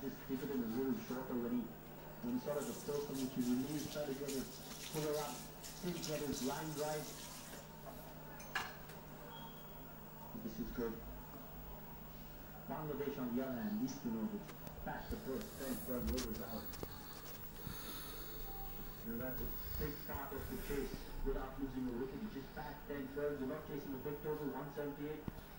just take it in a little shorter when he sort of the first one which he released, try to get his puller up, didn't get his line right. This is good. Bangladesh on the other hand needs to know this. That's the first 10-12 overs out. And that's a big start of the chase without losing a wicket. Just back 10-12. They're not chasing a big total, 178.